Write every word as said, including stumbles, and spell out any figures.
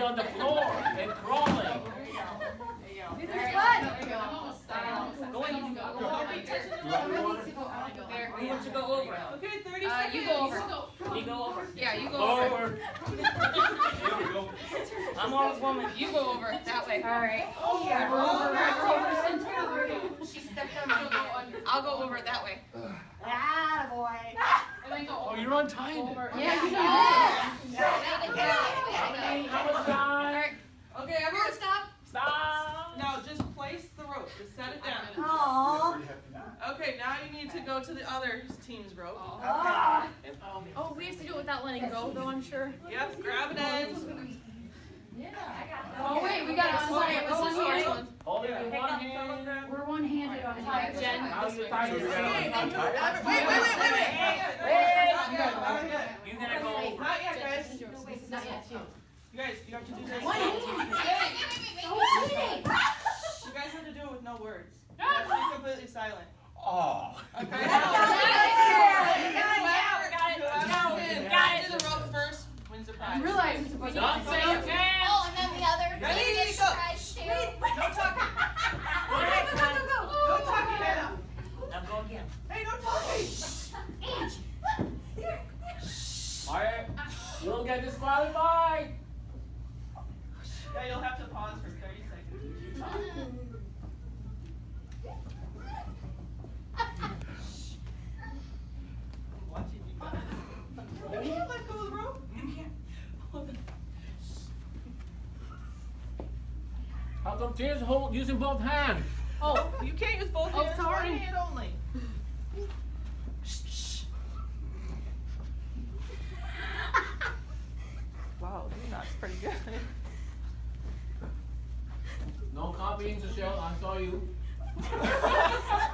on the floor and crawling. There you go. This is There you fun. go. There you go. Almost done. Go in. You go. Who needs to go out? There. Who wants to go over? Okay, thirty Uh, seconds. you go over. You go over. Yeah, you go over. Over. Here we go. I'm all woman. You go over that way. All right. Oh, yeah. We're over. We're over center. She stepped on my hand. I'll go over that way. Ah, boy. And then go Oh, over. you're untying it. Over. Yeah, you Yeah. Okay, how much time? Okay, everyone stop. Stop. Now just place the rope. Just set it down. Aww. Okay, now you need to go to the other team's rope. Ah. Oh, we have to do it without letting go, though, I'm sure. Yep, grab an end. Oh, wait, we got it. Sorry, it was on here. Hold it in one hand. We're one-handed on Alright, it. Jen. How you tie So it? you're gonna Okay, then untie it? wait, wait, wait, wait, wait. Wait. Not yet, not yet. You're gonna go over. Not yet, guys. Not yet, too. You guys, you have to do this. One hand. You guys have to do it with no words. You have to be completely silent. Oh. Okay? Got it. Got it. Got it. Do the rope first. Wins the prize. Realize it's supposed to Don't be. say you can. Oh, and then the other. Ready? Vegas Go. tries to. No talking. Go, go, go, go. No talking now. Now go again. Hey, no talking. Alright. You'll get disqualified. Yeah, you'll have to pause for thirty seconds if you talk. I'm watching you guys. You can't let go of the rope. You can't. How come Tina's hold using both hands? Oh, you can't use both Oh, hands. sorry. One hand only. Wow, that's pretty good. No copying, Michelle. I saw you.